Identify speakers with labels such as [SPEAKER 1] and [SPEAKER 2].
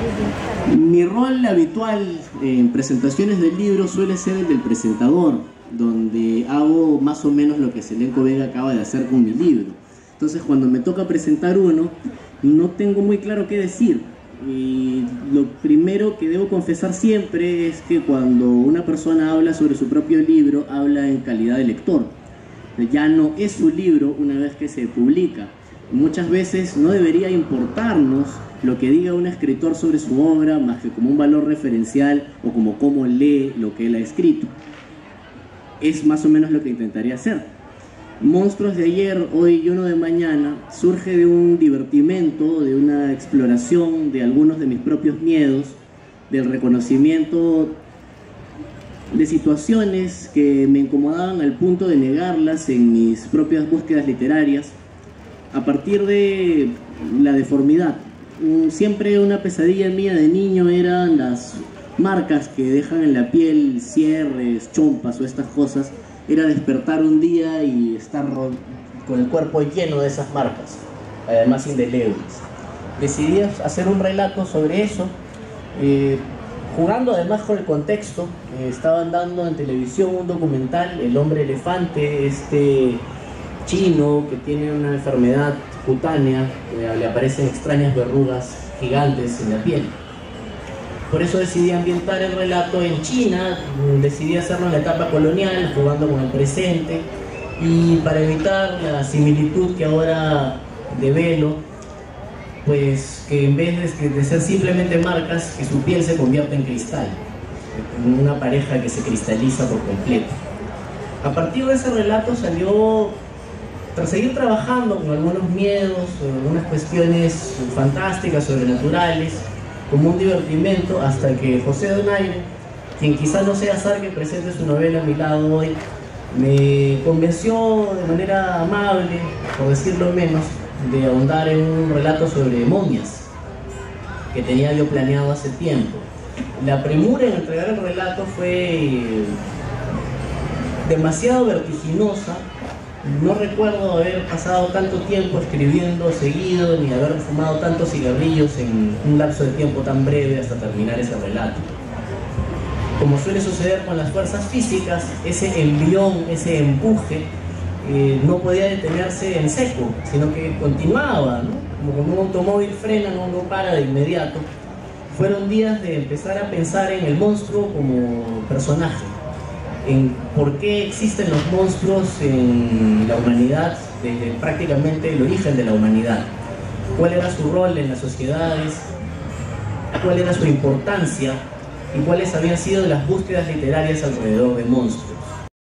[SPEAKER 1] Mi rol habitual en presentaciones del libro suele ser el del presentador, donde hago más o menos lo que Selenco Vega acaba de hacer con mi libro. Entonces, cuando me toca presentar uno, no tengo muy claro qué decir. Y lo primero que debo confesar siempre es que cuando una persona habla sobre su propio libro, habla en calidad de lector. Ya no es su libro una vez que se publica. Muchas veces no debería importarnos lo que diga un escritor sobre su obra más que como un valor referencial o como cómo lee lo que él ha escrito. Es más o menos lo que intentaría hacer. Monstruos de ayer, hoy y uno de mañana surge de un divertimento, de una exploración de algunos de mis propios miedos, del reconocimiento de situaciones que me incomodaban al punto de negarlas en mis propias búsquedas literarias, a partir de la deformidad. Siempre una pesadilla mía de niño eran las marcas que dejan en la piel, cierres, chompas o estas cosas. Era despertar un día y estar con el cuerpo lleno de esas marcas, además indelebles. Decidí hacer un relato sobre eso, jugando además con el contexto. Estaban dando en televisión un documental, El hombre elefante, este chino que tiene una enfermedad cutánea, le aparecen extrañas verrugas gigantes en la piel. Por eso decidí ambientar el relato en China, decidí hacerlo en la etapa colonial, jugando con el presente, y para evitar la similitud que ahora develo, pues que en vez de ser simplemente marcas, que su piel se convierte en cristal, en una pareja que se cristaliza por completo. A partir de ese relato salió, tras seguir trabajando con algunos miedos, algunas cuestiones fantásticas, sobrenaturales, como un divertimento, hasta que José Donaire, quien quizá no sea azar que presente su novela a mi lado hoy, me convenció de manera amable, por decirlo menos, de ahondar en un relato sobre momias que tenía yo planeado hace tiempo. La premura en entregar el relato fue demasiado vertiginosa. No recuerdo haber pasado tanto tiempo escribiendo seguido, ni haber fumado tantos cigarrillos en un lapso de tiempo tan breve hasta terminar ese relato. Como suele suceder con las fuerzas físicas, ese envión, ese empuje, no podía detenerse en seco, sino que continuaba, ¿no? Como cuando un automóvil frena, no para de inmediato. Fueron días de empezar a pensar en el monstruo como personaje, en por qué existen los monstruos en la humanidad desde prácticamente el origen de la humanidad, cuál era su rol en las sociedades, cuál era su importancia y cuáles habían sido las búsquedas literarias alrededor de monstruos.